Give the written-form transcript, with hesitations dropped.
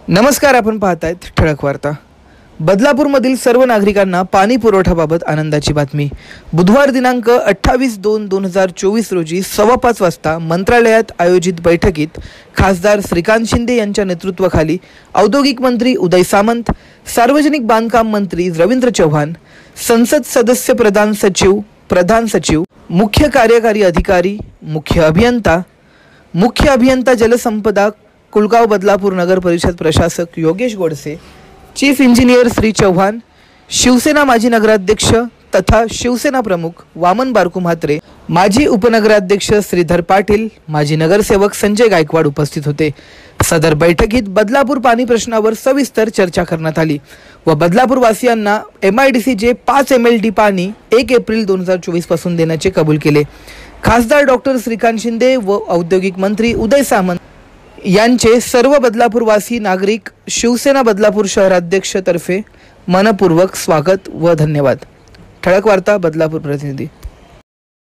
नमस्कार, आपण पाहतायत ठळक वार्ता। बदलापूरमधील सर्व नागरिकांना पाणी पुरवठ्याबाबत आनंदाची बातमी। बुधवार दिनांक 28/2/2024 रोजी 5:15 वाजता मंत्रालयात आयोजित बैठकीत खासदार श्रीकांत शिंदे यांच्या नेतृत्वाखाली औद्योगिक मंत्री उदय सामंत, सार्वजनिक बांधकाम मंत्री रवींद्र चव्हाण, संसद सदस्य प्रधान सचिव, मुख्य कार्यकारी अधिकारी, मुख्य अभियंता जलसंपदा कुलगाव बदलापूर नगर परिषद प्रशासक योगेश गोडसे, चीफ इंजिनियर श्री चव्हाण, शिवसेना माजी नगराध्यक्ष तथा शिवसेना प्रमुख वामन बारकू म्हात्रे, माजी उपनगराध्यक्ष श्रीधर पाटील, माजी नगरसेवक संजय गायकवाड उपस्थित होते। सदर बैठकीत बदलापूर पाणी प्रश्नावर सविस्तर चर्चा करण्यात आली व बदलापूर वासियांना MIDCचे 5 MLD पाणी 1 एप्रिल 2024 पासून देण्याचे कबूल केले। खासदार डॉक्टर श्रीकांत शिंदे व औद्योगिक मंत्री उदय सामंत यांचे सर्व बदलापूरवासी नागरिक शिवसेना बदलापूर शहराध्यक्ष तर्फे मनपूर्वक स्वागत व धन्यवाद। ठळक वार्ता बदलापूर प्रतिनिधी।